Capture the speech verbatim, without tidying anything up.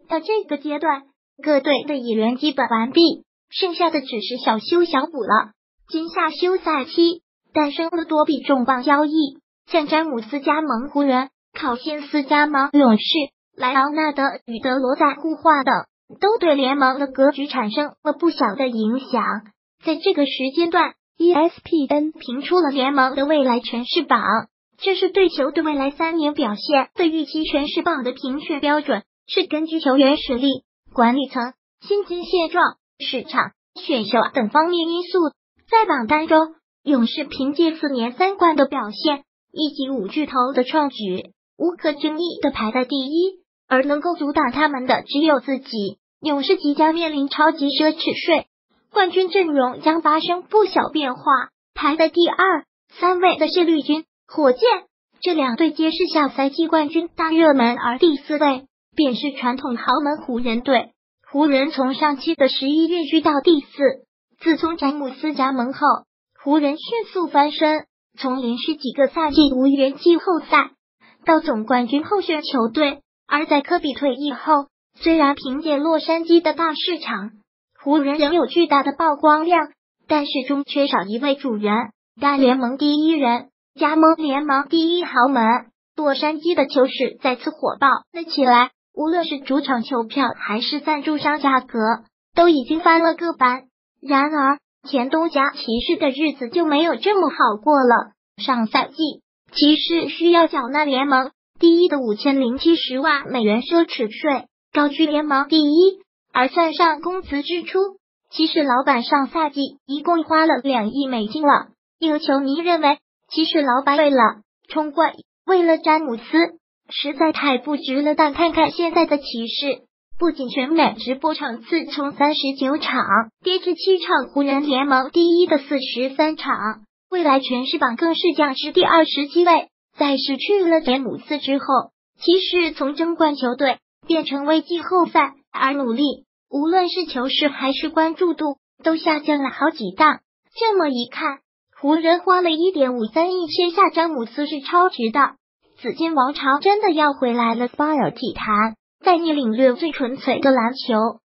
到这个阶段，各队的引援基本完毕，剩下的只是小修小补了。今夏休赛期诞生了多笔重磅交易，像詹姆斯加盟湖人、考辛斯加盟勇士、莱昂纳德与德罗赞互换等，都对联盟的格局产生了不小的影响。在这个时间段 ，E S P N 评出了联盟的未来权势榜，这是对球队未来三年表现的预期。权势榜的评选标准是根据球员实力、管理层、薪金现状、市场、选秀等方面因素。在榜单中，勇士凭借四年三冠的表现，以及五巨头的创举，无可争议的排在第一，而能够阻挡他们的只有自己。勇士即将面临超级奢侈税，冠军阵容将发生不小变化。排在第二、三位的是绿军、火箭，这两队皆是下赛季冠军大热门，而第四位便是传统豪门湖人队。湖人从上期的十一跃居到第四。自从詹姆斯加盟后，湖人迅速翻身，从连续几个赛季无缘季后赛到总冠军候选球队。而在科比退役后，虽然凭借洛杉矶的大市场，湖人仍有巨大的曝光量，但始终缺少一位主人。大联盟第一人加盟联盟第一豪门，洛杉矶的球市再次火爆了起来，无论是主场球票还是赞助商价格，都已经翻了个番。然而，前东家骑士的日子就没有这么好过了。上赛季，骑士需要缴纳联盟第一的五千零七十万美元奢侈税，高居联盟第一。而算上工资支出，骑士老板上赛季一共花了两亿美金了。有球迷认为，骑士老板为了冲冠，为了詹姆斯，实在太不值了。但看看现在的骑士，不仅全美直播场次从三十九场跌至七场，湖人联盟第一的四十三场，未来权势榜更是降至第二十七位。在失去了詹姆斯之后，骑士从争冠球队变成为季后赛而努力，无论是球市还是关注度都下降了好几档。这么一看，湖人花了 一点五三亿签下詹姆斯是超值的，紫金王朝真的要回来了。巴尔体坛带你领略最纯粹的篮球。